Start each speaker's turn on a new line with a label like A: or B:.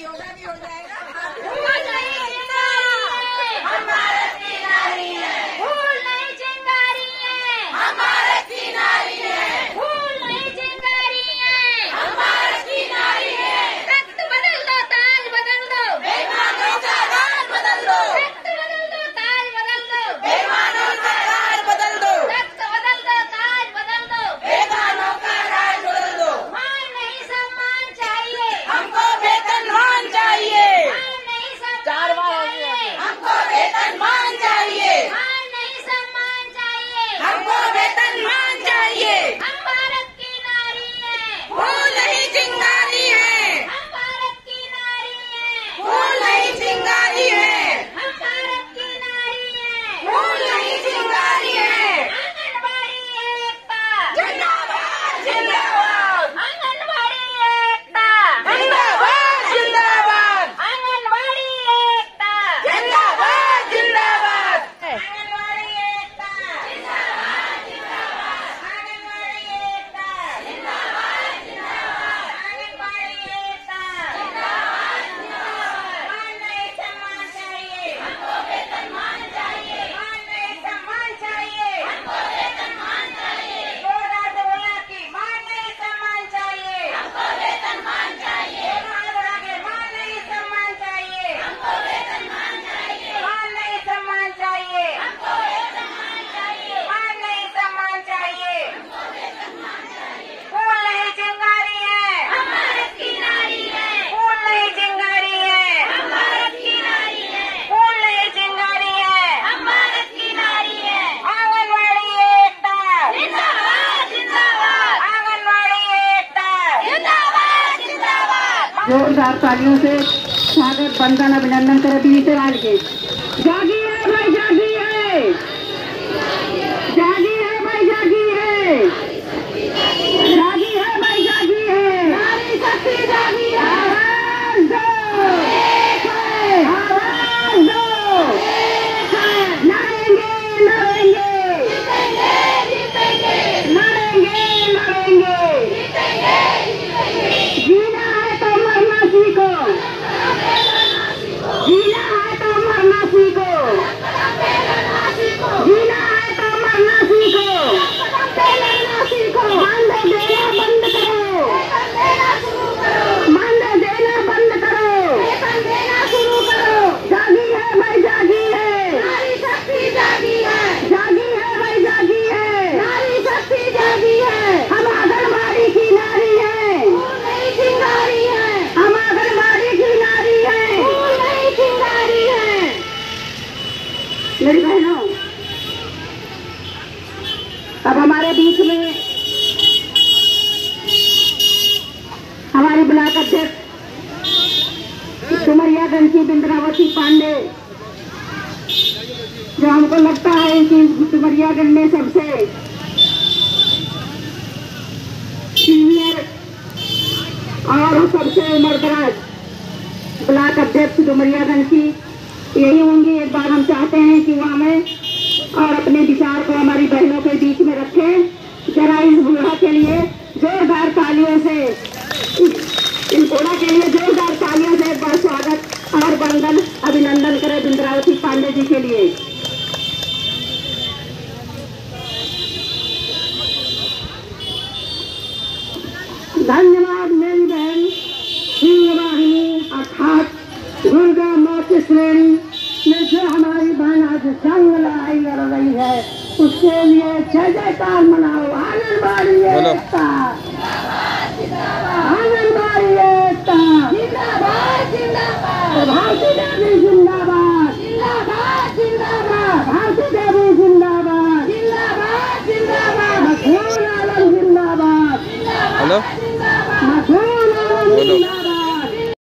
A: योगा भी हो जाएगा।
B: हम भारत की नारी है, भूल नहीं चिंगारी है, हम भारत की नारी है, भूल नहीं चिंगारी है, हम भारत की नारी है। तख्त बदल दो, ताज बदल दो, बेईमानों का राज बदल दो, तख्त बदल दो, ताज बदल दो, बेईमानों का राज बदल दो, तख्त बदल दो, ताज बदल दो, बेईमानों का राज बदल दो। मान नहीं सम्मान चाहिए, हमको वेतनमान चाहिए, मान नहीं सम्मान चाहिए, हमको वेतनमान चाहिए, मान नहीं सम्मान चाहिए, हमको वेतनमान चाहिए। हम भारत की नारी है, भूल नहीं चिंगारी है, हम भारत की नारी है, भूल नहीं चिंगारी है, हम भारत की नारी है, भूल नहीं चिंगारी है। आंगनबाड़ी एकता जिंदाबाद जिंदाबाद, आंगनबाड़ी एकता जिंदाबाद जिंदाबाद, आंगनबाड़ी एकता जिंदाबाद जिंदाबाद, आंगनबाड़ी एकता जिंदाबाद जिंदाबाद, आंगनबाड़ी एकता जिंदाबाद जिंदाबाद, आंगनबाड़ी एकता जिंदाबाद जिंदाबाद। मान नहीं सम्मान चाहिए, हमको वेतनमान चाहिए, मान नहीं सम्मान चाहिए, हमको वेतनमान चाहिए। जोरदार से बोला कि मान नहीं सम्मान चाहिए, हमको वेतनमान चाहिए। जोरदार आगे, मान नहीं सम्मान चाहिए, हमको वेतनमान चाहिए, मान नहीं सम्मान चाहिए, हमको वेतनमान चाहिए, मान नहीं सम्मान चाहिए, हमको वेतनमान चाहिए। फूल नहीं चिंगारी है, हम भारत की नारी है, फूल नहीं चिंगारी है, हम भारत की नारी है, फूल नहीं चिंगारी है, हम भारत की नारी है। आंगनबाड़ी एकता जिंदाबाद जिंदाबाद, आंगनबाड़ी एकता जिंदाबाद जिंदाबाद।
C: जोरदार तालियों से स्वागत बंदन अभिनंदन करे बीतेवाल के। जागी है भाई, जागी है, जागी है भाई, जागी है, जागी है भाई, जागी है, नारी शक्ति जागी है। आवाज दो, एक है, आवाज दो, एक है, लड़ेंगे लड़ेंगे, जीतेंगे जीतेंगे, लड़ेंगे लड़ेंगे, जीतेंगे जीतेंगे। जीना है तो मरना सीखो, जीना है तो मरना सीखो, जीना है तो मरना सीखो, मानदेय देना बंद करो, मानदेय देना बंद करो, शुरू करो। जागी है भाई, जागी है, नारी शक्ति जागी है, जागी है भाई, जागी है, नारी शक्ति जागी है। हम आंगनबाड़ी की नारी है, फूल नहीं चिंगारी है, हम आंगनबाड़ी की नारी है, फूल नहीं चिंगारी है। मेरी बहनों, अब हमारे बीच में हमारी ब्लॉक अध्यक्ष डुमरियागंज की बिंद्रावती पांडे, जो हमको लगता है कि डुमरियागंज में सबसे सीनियर और सबसे उम्रदराज ब्लॉक अध्यक्ष डुमरियागंज की यही होंगी। एक बार हम चाहते हैं कि वो हमें और अपने विचार को हमारी बहनों के बीच में रखें। जरा इस बूढ़ा के लिए जोरदार तालियों से, इन बूढ़ा के लिए जोरदार तालियों से एक बार स्वागत और वंदन अभिनंदन करें बिंद्रावती पांडे जी के लिए। धन्यवाद मेरी बहन सिंहवाहिनी अर्थात दुर्गा माँ की श्रेणी में जो हमारी बहन आज जंग लड़ाई लड़ रही है, उसके लिए जय जयकार मनाओ। आंगनबाड़ी एकता।